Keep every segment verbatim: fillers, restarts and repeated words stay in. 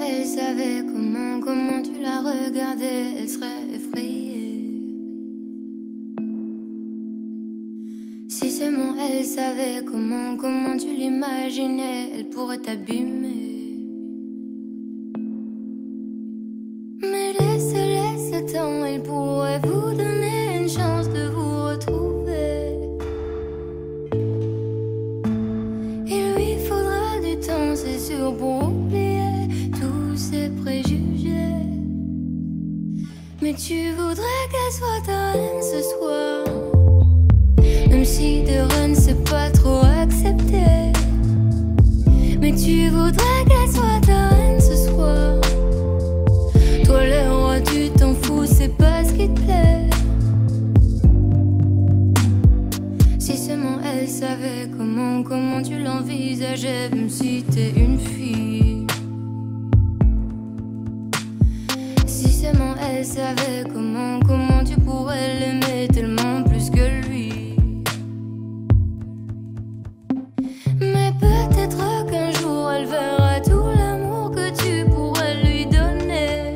elle savait comment, comment tu la regardais, elle serait effrayée. Si seulement elle savait comment, comment tu l'imaginais, elle pourrait t'abîmer. Mais laisse, laisse le temps, elle pourrait vous donner une chance de vous retrouver. Il lui faudra du temps, c'est sûr, pour oublier tous ses préjugés. Mais tu voudrais qu'elle soit ta reine ce soir, même si de reine c'est pas trop accepté. Mais tu voudrais qu'elle soit ta reine ce soir. Toi le roi tu t'en fous, c'est pas ce qui te plaît. Si seulement elle savait comment, comment tu l'envisageais, même si t'es une fille. Si seulement elle savait comment, comment tu pourrais l'aimer tellement plus que lui. Mais peut-être qu'un jour elle verra tout l'amour que tu pourrais lui donner.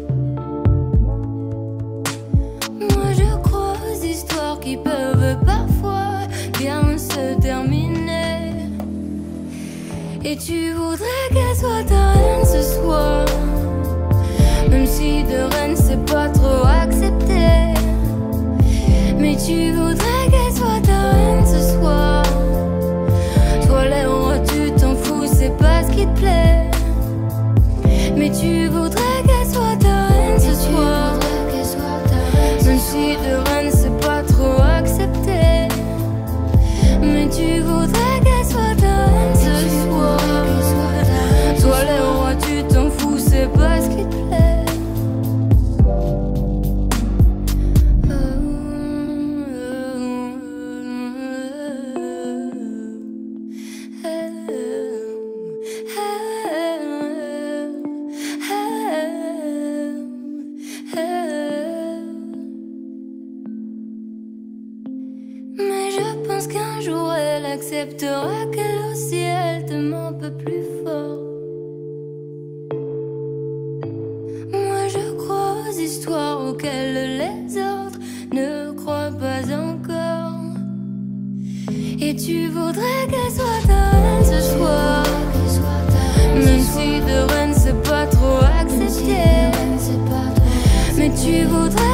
Moi je crois aux histoires qui peuvent parfois bien se terminer. Et tu voudrais qu'elle soit ta reine ce soir, même si de reine c'est pas trop accepté. Mais tu voudrais qu'elle soit ta reine ce soir. Toi les rois tu t'en fous, c'est pas ce qui te plaît. Mais tu voudrais qu'elle soit ta reine ce soir, même si de reine c'est pas trop accepté. Mais tu voudrais qu'elle soit ta reine ce soir. Toi les rois tu t'en fous, c'est pas ce qui te plaît. Mais je pense qu'un jour elle acceptera qu'elle aussi elle t'aime un peu plus fort. Moi je crois aux histoires auxquelles les autres ne croient pas encore. Et tu voudrais qu'elle soit ta reine ce soir, même si de reine c'est pas trop accepté. Mais tu voudrais